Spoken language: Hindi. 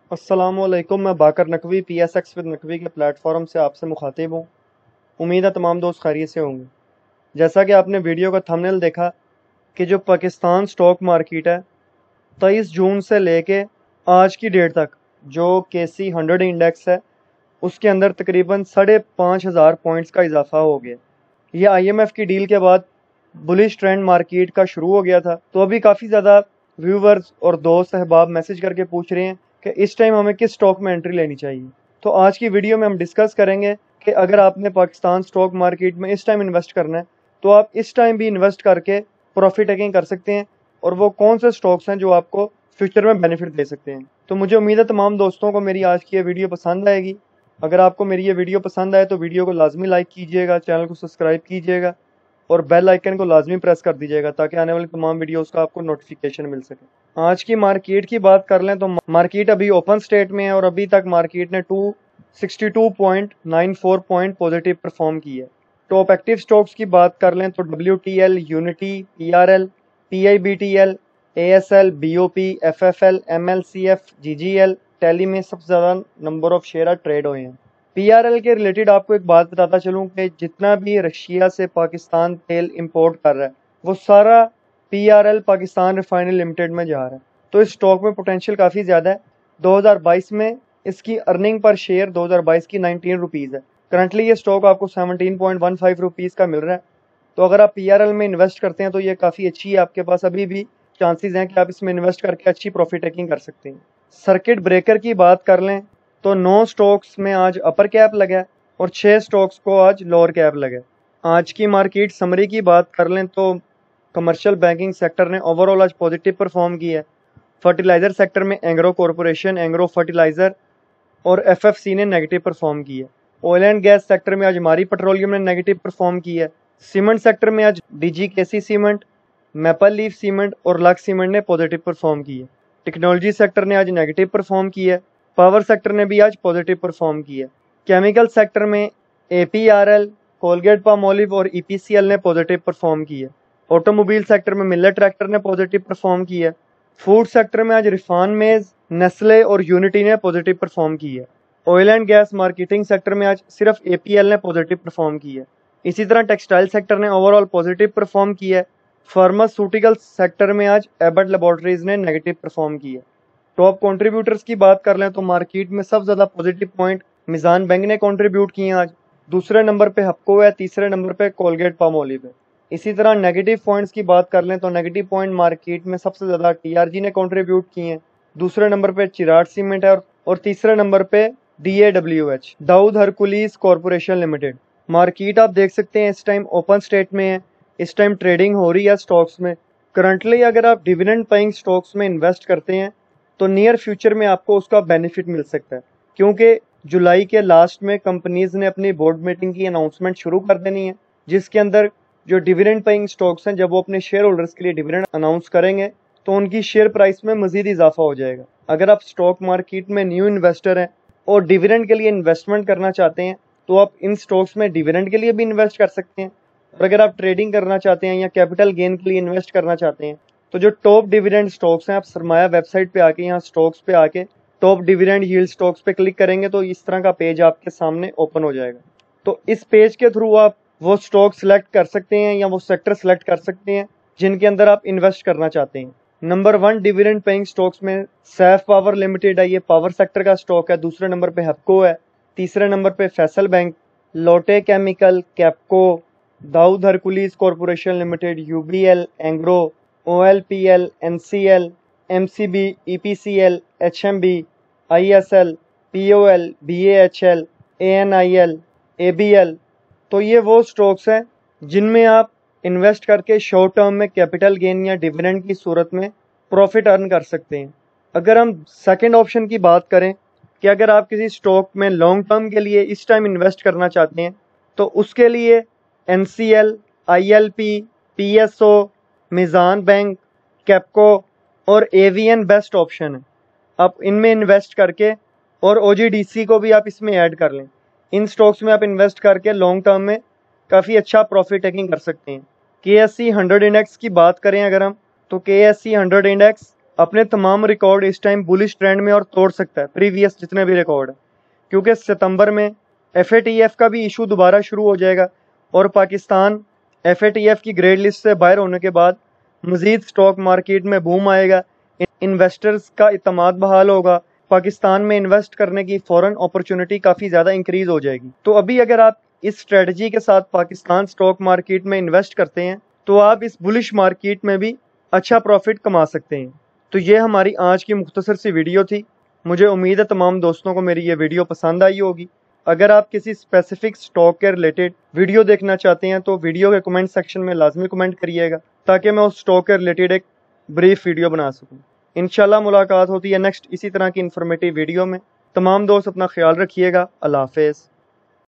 अस्सलामुअलैकुम। मैं बाकर नकवी PSX विद नकवी के प्लेटफॉर्म से आपसे मुखातिब हूँ। उम्मीद है तमाम दोस्त खैरियत से होंगे। जैसा कि आपने वीडियो का थंबनेल देखा कि जो पाकिस्तान स्टॉक मार्केट है 23 जून से लेके आज की डेट तक जो KC 100 इंडेक्स है उसके अंदर तकरीबन 5,500 पॉइंट्स का इजाफा हो गया। ये IMF की डील के बाद बुलिश ट्रेंड मार्केट का शुरू हो गया था। तो अभी काफ़ी ज़्यादा व्यूवर्स और दोस्त अहबाब मैसेज करके पूछ रहे हैं कि इस टाइम हमें किस स्टॉक में एंट्री लेनी चाहिए। तो आज की वीडियो में हम डिस्कस करेंगे कि अगर आपने पाकिस्तान स्टॉक मार्केट में इस टाइम इन्वेस्ट करना है तो आप इस टाइम भी इन्वेस्ट करके प्रॉफिट टेकिंग कर सकते हैं और वो कौन से स्टॉक्स हैं जो आपको फ्यूचर में बेनिफिट दे सकते हैं। तो मुझे उम्मीद है तमाम दोस्तों को मेरी आज की ये वीडियो पसंद आएगी। अगर आपको मेरी ये वीडियो पसंद आए तो वीडियो को लाजमी लाइक कीजिएगा, चैनल को सब्सक्राइब कीजिएगा और बेल आइकन को लाजमी प्रेस कर दीजिएगा ताकि आने वाली तमाम वीडियोस का आपको नोटिफिकेशन मिल सके। आज की मार्केट की बात कर लें तो मार्केट अभी ओपन स्टेट में है और अभी तक मार्केट ने 262.94 पॉइंट पॉजिटिव परफॉर्म की है। टॉप एक्टिव स्टॉक्स की बात कर लें तो WTL, Unity, PRL, PIBTL, ASL, BOP, FFL, MLCF, GGL, टेली में सबसे ज़्यादा नंबर ऑफ शेयर ट्रेड हुए हैं। PRL के रिलेटेड आपको एक बात बताता चलूँ कि जितना भी रशिया से पाकिस्तान तेल इंपोर्ट कर रहा है वो सारा PRL पाकिस्तान रिफाइनरी लिमिटेड में जा रहा है। तो इस स्टॉक में पोटेंशियल काफ़ी ज़्यादा है। 2022 में इसकी अर्निंग पर शेयर 2022 की 19 रुपीज़ है। करंटली ये स्टॉक आपको 17.15 रुपीज़ का मिल रहा है। तो अगर आप PRL में इन्वेस्ट करते हैं तो ये काफ़ी अच्छी है, आपके पास अभी भी चांसेस हैं कि आप इसमें इन्वेस्ट करके अच्छी प्रॉफिट टेकिंग कर सकते हैं। सर्किट ब्रेकर की बात कर लें तो 9 स्टॉक्स में आज अपर कैप लगा है और 6 स्टॉक्स को आज लोअर कैप लगा है। आज की मार्केट समरी की बात कर लें तो कमर्शियल बैंकिंग सेक्टर ने ओवरऑल आज पॉजिटिव परफॉर्म किया है। फर्टिलाइजर सेक्टर में एंग्रो कॉरपोरेशन, एंग्रो फर्टिलाइजर और FFC ने नेगेटिव परफॉर्म की है। ऑयल एंड गैस सेक्टर में आज हमारी पेट्रोलियम ने नेगेटिव परफॉर्म की है। सीमेंट सेक्टर में आज DGKC cement, Maple Leaf cement और लक्स सीमेंट ने पॉजिटिव परफॉर्म की है। टेक्नोलॉजी सेक्टर ने आज नेगेटिव परफॉर्म की है। पावर सेक्टर ने भी आज पॉजिटिव परफॉर्म की है। केमिकल सेक्टर में APRL, कोलगेट पामोलिव और EPCL ने पॉजिटिव परफॉर्म की है। ऑटोमोबाइल सेक्टर में मिलर ट्रैक्टर ने पॉजिटिव परफॉर्म की है। फूड सेक्टर में आज रिफान मेज, नेस्ले और यूनिटी ने पॉजिटिव परफॉर्म की है। Oil and gas marketing sector में आज सिर्फ APL ने पॉजिटिव परफॉर्म की है। इसी तरह टेक्सटाइल सेक्टर ने ओवरऑल पॉजिटिव परफॉर्म की है। फार्मास्यूटिकल सेक्टर में आज एबट लेबोरेटरीज ने नेगेटिव परफॉर्म की है। टॉप कंट्रीब्यूटर्स की बात कर लें तो मार्केट में सबसे ज़्यादा पॉजिटिव पॉइंट मिजान बैंक ने कंट्रीब्यूट किए हैं आज। दूसरे नंबर पे हपको है, तीसरे नंबर पे कोलगेट पामोलिव है। इसी तरह नेगेटिव पॉइंट्स की बात कर लें तो नेगेटिव पॉइंट मार्केट में सबसे ज़्यादा TRG ने कंट्रीब्यूट किए हैं। दूसरे नंबर पे चिराट सीमेंट है और तीसरे नंबर पे DAWH, Dawood Hercules corporation limited. Market आप देख सकते हैं इस टाइम ओपन स्टेट में है, इस टाइम ट्रेडिंग हो रही है स्टॉक्स में। करंटली अगर आप डिविडेंड पेइंग स्टॉक्स में इन्वेस्ट करते हैं तो नियर फ्यूचर में आपको उसका बेनिफिट मिल सकता है, क्योंकि जुलाई के लास्ट में कंपनीज ने अपनी बोर्ड मीटिंग की अनाउंसमेंट शुरू कर देनी है, जिसके अंदर जो डिविडेंड पेइंग स्टॉक्स हैं जब वो अपने शेयर होल्डर्स के लिए डिविडेंड अनाउंस करेंगे तो उनकी शेयर प्राइस में मजीद इजाफा हो जाएगा। अगर आप स्टॉक मार्केट में न्यू इन्वेस्टर हैं और डिविडेंड के लिए इन्वेस्टमेंट करना चाहते हैं तो आप इन स्टॉक्स में डिविडेंड के लिए भी इन्वेस्ट कर सकते हैं। और अगर आप ट्रेडिंग करना चाहते हैं या कैपिटल गेन के लिए इन्वेस्ट करना चाहते हैं तो जो टॉप डिविडेंड स्टॉक्स हैं, आप सरमाया वेबसाइट पे आके यहाँ स्टॉक्स पे आके टॉप डिविडेंड यील्ड स्टॉक्स पे क्लिक करेंगे तो इस तरह का पेज आपके सामने ओपन हो जाएगा। तो इस पेज के थ्रू आप वो स्टॉक सिलेक्ट कर सकते हैं या वो सेक्टर सिलेक्ट कर सकते हैं जिनके अंदर आप इन्वेस्ट करना चाहते हैं। नंबर 1 डिविडेंड पेइंग स्टॉक्स में सैफ पावर लिमिटेड है, ये पावर सेक्टर का स्टॉक है। दूसरे नंबर पे हपको है, तीसरे नंबर पे Faysal bank, Lotte chemical, Kapco, Dawood Hercules corporation limited, UBL, Engro, OLPL, NCL, MCB, EPCL, HMB, ISL, POL, BAHL, ANIL, ABL। तो ये वो स्टॉक्स हैं जिनमें आप इन्वेस्ट करके शॉर्ट टर्म में कैपिटल गेन या डिविडेंड की सूरत में प्रॉफिट अर्न कर सकते हैं। अगर हम सेकंड ऑप्शन की बात करें कि अगर आप किसी स्टॉक में लॉन्ग टर्म के लिए इस टाइम इन्वेस्ट करना चाहते हैं तो उसके लिए NCL, ILP, PSO, Meezan bank, Kapco और AVN बेस्ट ऑप्शन है। आप इनमें इन्वेस्ट करके और OGDC को भी आप इसमें ऐड कर लें। इन स्टॉक्स में आप इन्वेस्ट करके लॉन्ग टर्म में काफ़ी अच्छा प्रॉफिट टेकिंग कर सकते हैं। KSE 100 इंडेक्स की बात करें अगर हम तो KSE 100 इंडेक्स अपने तमाम रिकॉर्ड इस टाइम बुलिश ट्रेंड में और तोड़ सकता है, प्रीवियस जितने भी रिकॉर्ड है, क्योंकि सितंबर में FATF का भी इशू दोबारा शुरू हो जाएगा और पाकिस्तान FATF की ग्रेड लिस्ट से बाहर होने के बाद मजीद स्टॉक मार्केट में बूम आएगा, इन्वेस्टर्स का इत्मीनान बहाल होगा, पाकिस्तान में इन्वेस्ट करने की फॉरेन अपॉर्चुनिटी काफ़ी ज़्यादा इंक्रीज हो जाएगी। तो अभी अगर आप इस स्ट्रेटजी के साथ पाकिस्तान स्टॉक मार्केट में इन्वेस्ट करते हैं तो आप इस बुलिश मार्केट में भी अच्छा प्रॉफिट कमा सकते हैं। तो ये हमारी आज की मुख्तसर सी वीडियो थी। मुझे उम्मीद है तमाम दोस्तों को मेरी ये वीडियो पसंद आई होगी। अगर आप किसी स्पेसिफिक स्टॉक के रिलेटेड वीडियो देखना चाहते हैं तो वीडियो के कमेंट सेक्शन में लाजमी कमेंट करिएगा, ताकि मैं उस स्टॉक के रिलेटेड एक ब्रीफ वीडियो बना सकूं। इंशाल्लाह मुलाकात होती है नेक्स्ट इसी तरह की इंफॉर्मेटिव वीडियो में। तमाम दोस्त अपना ख्याल रखिएगा। अल्लाह हाफिज़।